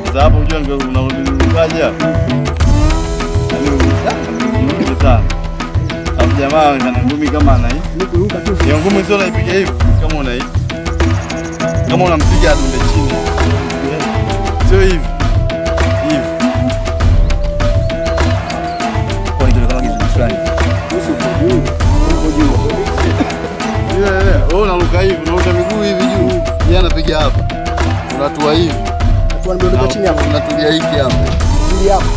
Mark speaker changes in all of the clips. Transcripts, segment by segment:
Speaker 1: Sasa hapo unajua ndio unarukaje hapo? Ni sana. Hapo jamaa ana ngumi kama ana hii. Ni ngumi sio unaipiga hivi kama una hii. Kama unampiga adunde chini. Sio hivi. Hivi.
Speaker 2: Kwa nini kama kitu fulani?
Speaker 1: Wewe unaruka hivi, unaruka miguu hivi juu. Yeye anapiga hapa. Unatua hivi.
Speaker 3: Hatua ndio chini hapo.
Speaker 1: Unatulia hiki hapo.
Speaker 3: Hili hapo.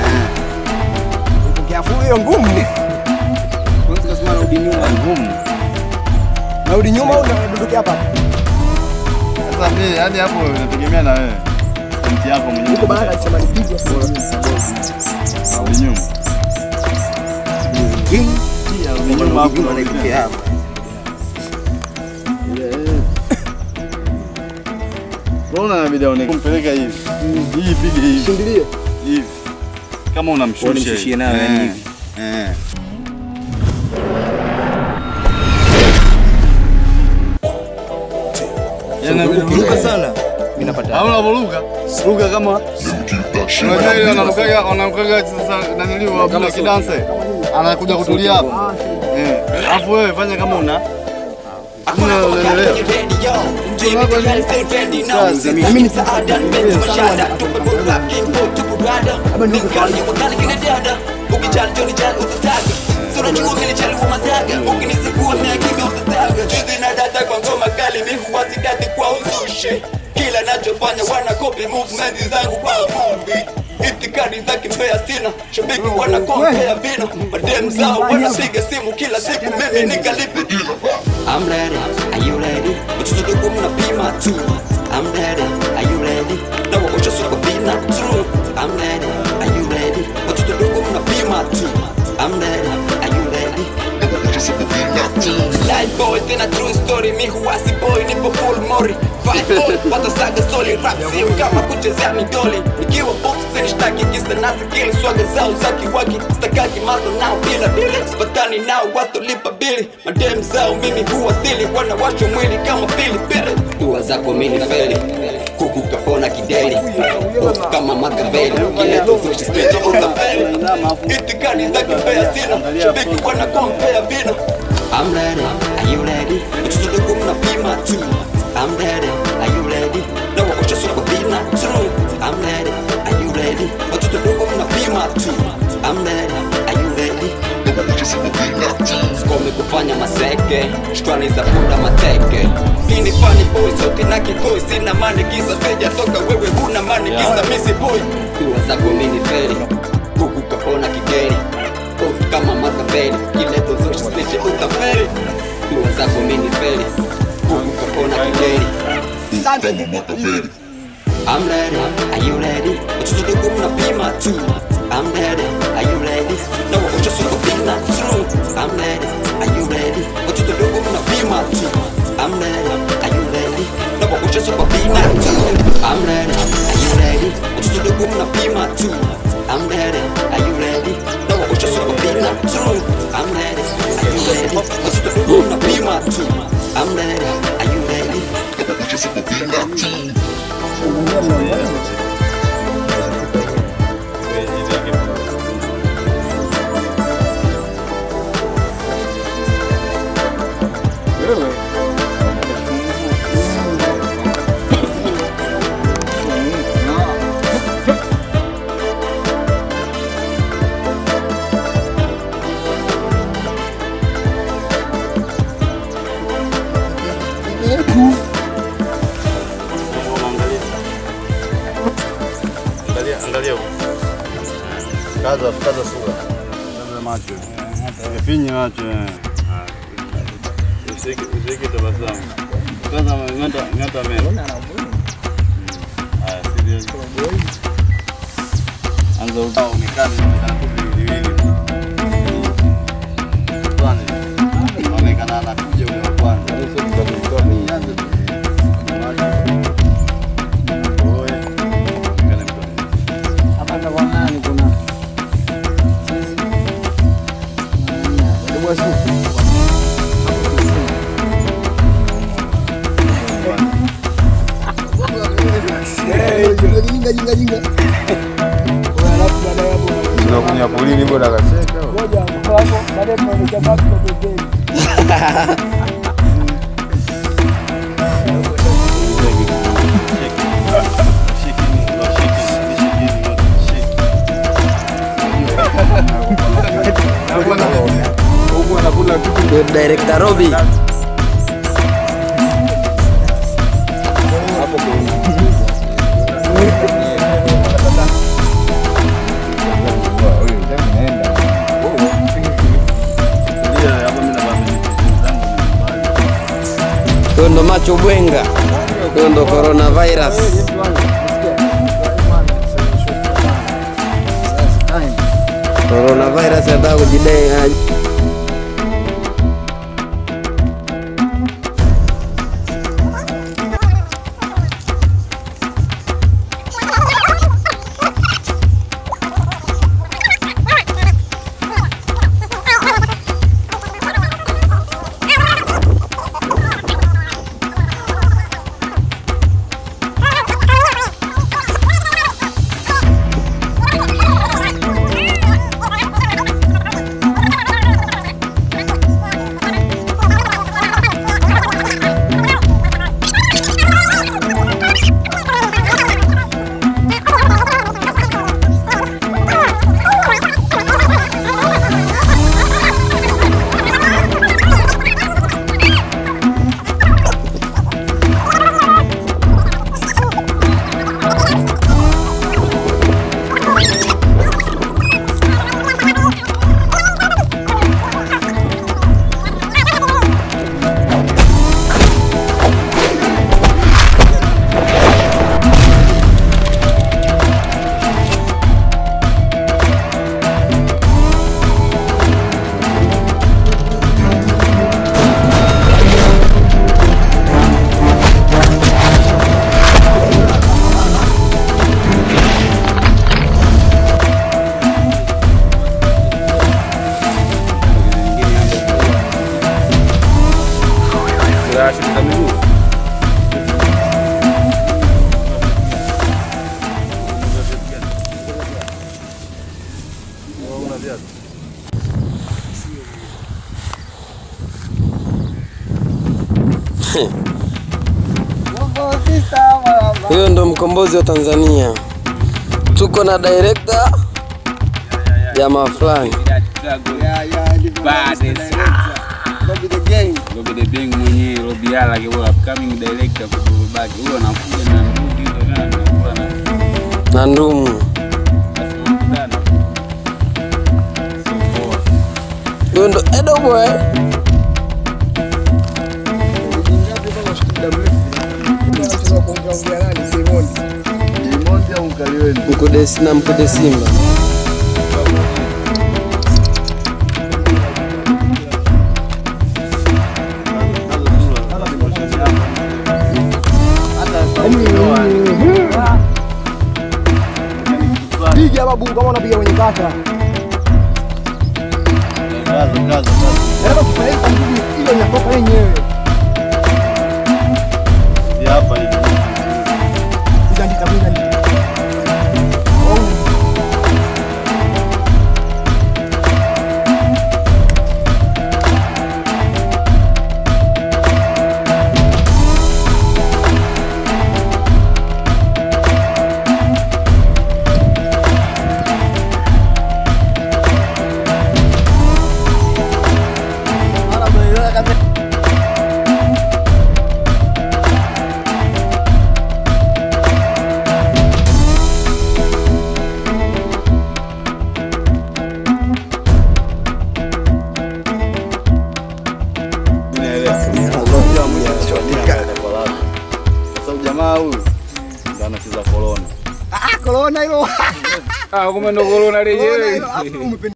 Speaker 3: Ukiafu hiyo ngumu. Kwanza kasema rudi nyuma.
Speaker 1: Ngumu.
Speaker 3: Rudi nyuma au unadondokea hapa?
Speaker 1: Sasa mimi yani hapo inategemea na wewe. Senti yako mwenyewe.
Speaker 3: Niko baada ya sema nipige
Speaker 1: Rudi nyuma. Rudi nyuma hapo
Speaker 2: Unaelekea hapa.
Speaker 1: Mbona inabidi aone kumpeleka hivi? Hii pige hivi.
Speaker 3: Shindilie.
Speaker 1: Hivi. Kama unamshusha.
Speaker 2: Unamshushia nayo yani hivi.
Speaker 1: Yana
Speaker 2: Ukiruka sana mimi napata.
Speaker 1: hauna vuruga. Ruka kama unajua ile wanarukaga sasa naniliwa bila kidansa. Anakuja kutulia hapa. Alafu wewe fanya kama una unaelewa.
Speaker 4: Kila nachofanya wana copy movement zangu kwa vumbi. Itikadi za kimbea sina, shabiki wana compare vina. Madem zao wanapiga simu kila siku mimi nikalipe. I'm ready, are you ready? Uchuzo dogo mnapima tu. I'm ready, are you ready? Na wakosha suko bina tu. I'm ready, are you ready? Uchuzo dogo mnapima tu. I'm ready, are you ready? Life boy, tena true story, mi huwasi boy, nipo full mori. Fight boy, watasaga soli, rap sio kama kuchezea midoli. Nikiwa box, sinishtaki kisa nazi kili, swaga zao za kiwaki. Stakaki mazo nao bila bili, sipatani nao watolipa bili. Madem zao mimi huwasili, wanawashwa mwili kama pilipili. Dua zako mini feli, kuku kapona kideli. Hofu kama Makaveli, kileto zoshi spiti utafeli. Itikadi za kimbea sina, shabiki wana compare vina. I'm ready, are you ready? Uchuzo dogo mnapima tu. I'm ready, are you ready? Na wakosha suko bina tu. I'm ready, are you ready? Uchuzo dogo mnapima tu. I'm ready, are you ready? Skome kufanya maseke, shukrani za punda mateke. Hii ni funny boy, sote na kikoi. Sina mani kisa, seja toka wewe huna mani kisa, misi boy. Dua zako mini feri, kuku kapona kigeri. Hofu kama Makaveli, kileto zoshi spiti utaferi. Dua zako mini feri, kuku kapona kigeri. I'm ready, are you ready? Uchuzo dogo mnapima tu. I'm ready, are you ready? Na wakosha suko bina tu. I'm ready, are you ready? Uchuzo dogo mnapima tu. I'm ready, are you ready? Na wakosha suko bina tu. I'm ready, are you ready? Uchuzo dogo mnapima tu. I'm ready, are you ready? Na wakosha suko bina tu. I'm ready, are you ready? Uchuzo dogo mnapima tu. I'm ready, are you ready?
Speaker 1: Angalia huko. Kaza sura. Kaza macho. Yafinye macho. Usiki tabasamu. Kaza ngata meno. Serious. Anza uonekane viwili. Bwana. Onekana anakuja ule wa kwanza. Sio kwa nianze.
Speaker 3: Hey, jinga. Alafu baadaye hapo
Speaker 1: ndio kunya polini bora kaseka.
Speaker 3: ngoja hapo baadaye tunaelekea baki kwa pembeni.
Speaker 2: Director Robi. Ndo macho bwenga. Ndo coronavirus. Coronavirus hata kujidai. Huyo ndo mkombozi wa Tanzania. Tuko na director jamaa fulani.
Speaker 3: Robi the gang.
Speaker 5: Robi the gang mwenyewe, Robi ala ke upcoming director kwa Babaki. Huyo anakuja na ndugu hizo
Speaker 2: na ndumu. Huyo ndo Edo boy. Mkude Simba.
Speaker 3: Piga babu kama unapiga kwenye kata.
Speaker 1: Kaza.
Speaker 3: Hebu kufanya ile inakopa yenyewe.
Speaker 1: Hapa hivi.
Speaker 3: Kuja.
Speaker 1: Jamaa huyu ndo anacheza corona.
Speaker 3: Corona hilo.
Speaker 5: kumbe ndo corona lenyewe.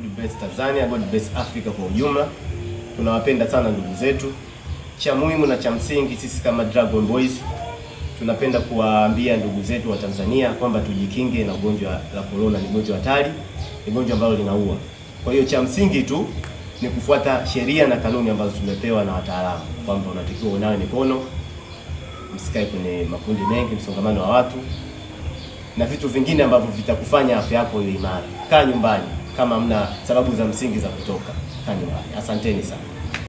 Speaker 6: bless Tanzania, God bless Africa kwa ujumla. Tunawapenda sana ndugu zetu. Cha muhimu na cha msingi sisi kama Dragon Boys tunapenda kuwaambia ndugu zetu wa Tanzania kwamba tujikinge na ugonjwa la corona. Ni ugonjwa hatari, ni ugonjwa ambao linaua. Kwa hiyo cha msingi tu ni kufuata sheria na kanuni ambazo tumepewa na wataalamu, kwamba unatakiwa unawe mikono, msikae kwenye makundi mengi, msongamano wa watu na vitu vingine ambavyo vitakufanya afya yako iwe imara. Kaa nyumbani kama mna sababu za msingi za kutoka. Kaa nyumbani. Asanteni sana.